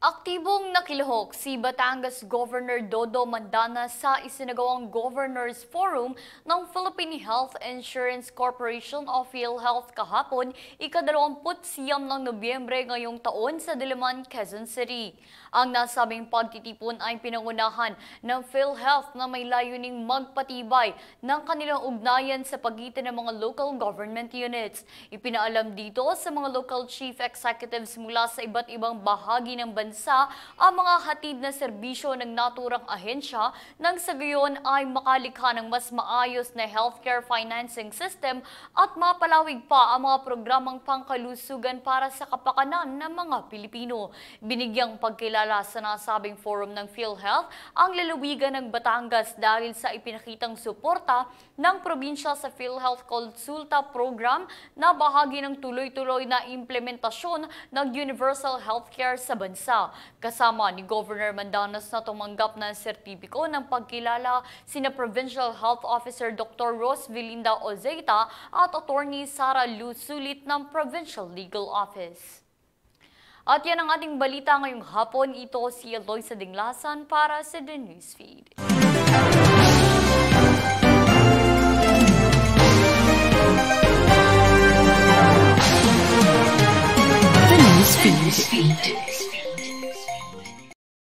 Aktibong nakilahok si Batangas Governor Dodo Mandana sa isinagawang Governors Forum ng Philippine Health Insurance Corporation o PhilHealth kahapon, ika-29 ng Nobyembre ngayong taon sa Diliman, Quezon City. Ang nasabing pagtitipon ay pinangunahan ng PhilHealth na may layuning magpatibay ng kanilang ugnayan sa pagitan ng mga local government units. Ipinaalam dito sa mga local chief executives mula sa iba't ibang bahagi ng bansa ang mga hatid na serbisyo ng naturang ahensya nang sa gayon ay makalikha ng mas maayos na healthcare financing system at mapalawig pa ang mga programang pangkalusugan para sa kapakanan ng mga Pilipino. Binigyang pagkilala sa nasabing forum ng PhilHealth ang lalawigan ng Batangas dahil sa ipinakitang suporta ng probinsya sa PhilHealth Consulta Program na bahagi ng tuloy-tuloy na implementasyon ng universal healthcare sa bansa. Kasama ni Governor Mandanas na tumanggap ng sertipiko ng pagkilala sina Provincial Health Officer Dr. Ros Vilinda Ozeita at Attorney Sara Lu Sulit ng Provincial Legal Office. At yan ang ating balita ngayong hapon. Ito si Eloisa Dinglasan para sa The Newsfeed. The Newsfeed.